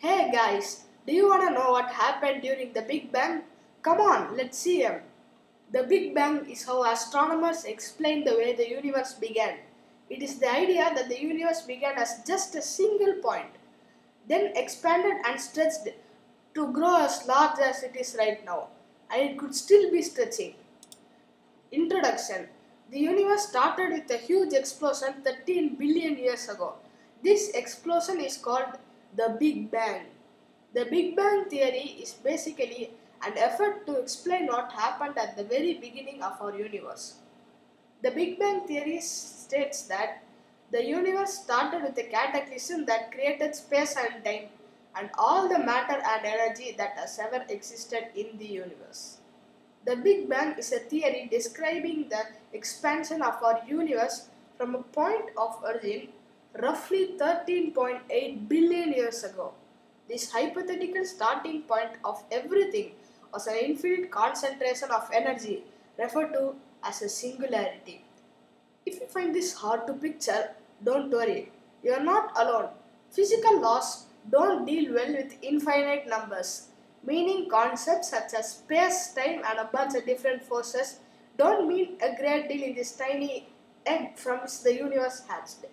Hey guys, do you want to know what happened during the Big Bang? Come on, let's see them. The Big Bang is how astronomers explain the way the universe began. It is the idea that the universe began as just a single point, then expanded and stretched to grow as large as it is right now, and it could still be stretching. Introduction. The universe started with a huge explosion 13 billion years ago. This explosion is called the Big Bang. The Big Bang theory is basically an effort to explain what happened at the very beginning of our universe. The Big Bang theory states that the universe started with a cataclysm that created space and time and all the matter and energy that has ever existed in the universe. The Big Bang is a theory describing the expansion of our universe from a point of origin roughly 13.8 billion years ago. This hypothetical starting point of everything was an infinite concentration of energy referred to as a singularity. If you find this hard to picture, don't worry, you are not alone. Physical laws don't deal well with infinite numbers, meaning concepts such as space, time, and a bunch of different forces don't mean a great deal in this tiny egg from which the universe hatched.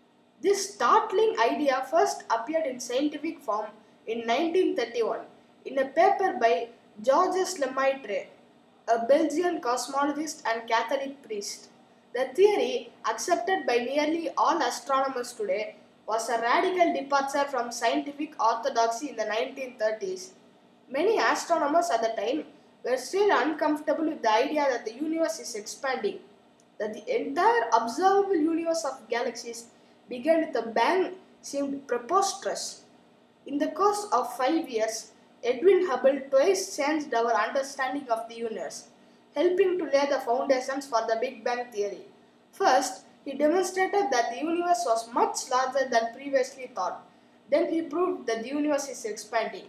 This startling idea first appeared in scientific form in 1931 in a paper by Georges Lemaître, a Belgian cosmologist and Catholic priest. The theory, accepted by nearly all astronomers today, was a radical departure from scientific orthodoxy in the 1930s. Many astronomers at the time were still uncomfortable with the idea that the universe is expanding, that the entire observable universe of galaxies began with a bang seemed preposterous. In the course of 5 years, Edwin Hubble twice changed our understanding of the universe, helping to lay the foundations for the Big Bang theory. First, he demonstrated that the universe was much larger than previously thought. Then he proved that the universe is expanding.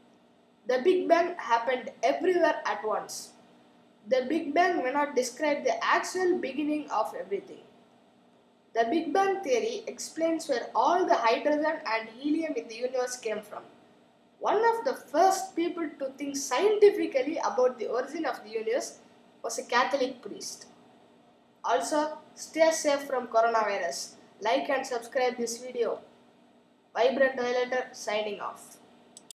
The Big Bang happened everywhere at once. The Big Bang may not describe the actual beginning of everything. The Big Bang theory explains where all the hydrogen and helium in the universe came from. One of the first people to think scientifically about the origin of the universe was a Catholic priest. Also, stay safe from coronavirus. Like and subscribe this video. Vibrant Violator signing off.